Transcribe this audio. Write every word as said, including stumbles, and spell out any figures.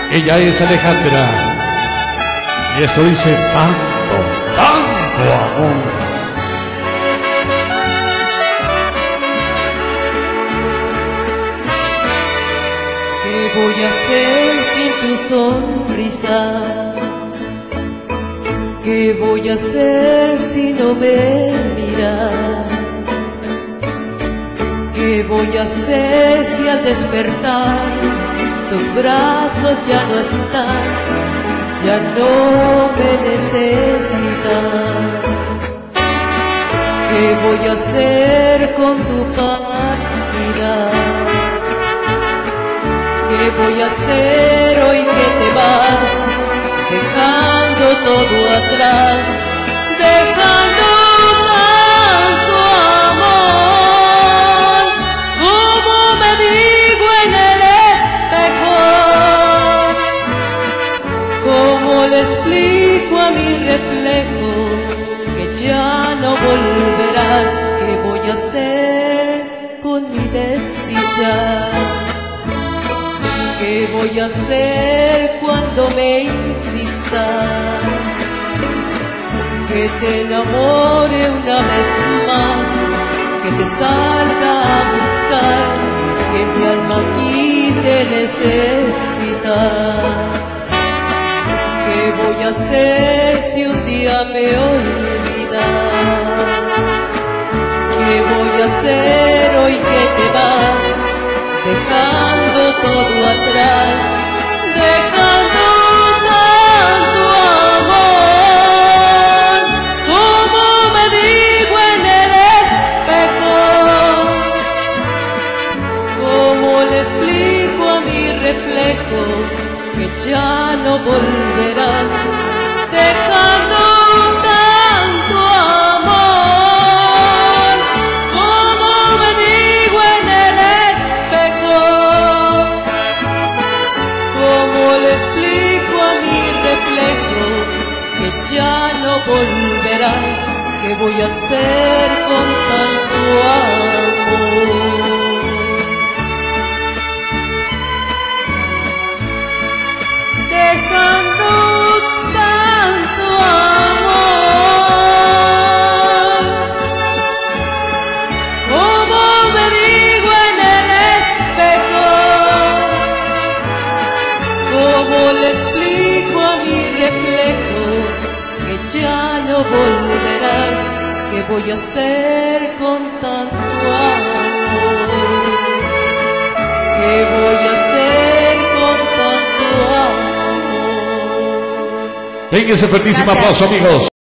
Ella es Alejandra. Y esto dice tanto, tanto amor. ¿Qué voy a hacer sin tu sonrisa? ¿Qué voy a hacer si no me miras? ¿Qué voy a hacer si al despertar tus brazos ya no están, ya no me necesitan? ¿Qué voy a hacer con tu partida? ¿Qué voy a hacer hoy que te vas, dejando todo atrás, dejando tanto amor? ¿Cómo me digo en el espejo? ¿Cómo le explico a mi reflejo que ya no volverás? ¿Qué voy a hacer con mi desdichar? ¿Qué voy a hacer cuando me insistas? Que te enamore una vez más, que te salga a buscar, que mi alma aquí te necesita. ¿Qué voy a hacer si un día me olvidas? ¿Qué voy a hacer hoy que te vas, dejando todo atrás, dejando tanto amor? ¿Cómo me digo en el espejo? ¿Cómo le explico a mi reflejo que ya no volverás, dejando tanto amor? ¿Cómo me digo en el espejo? ¿Cómo le explico a mi reflejo que ya no volverás? ¿Qué voy a hacer con tanto amor? Dejando tanto amor. ¿Cómo me digo en el espejo? ¿Cómo le explico a mi reflejo que ya no volverás? ¿Qué voy a hacer con tanto amor? ¿Qué voy a hacer con tanto amor? Venga ese fuertísimo aplauso, amigos.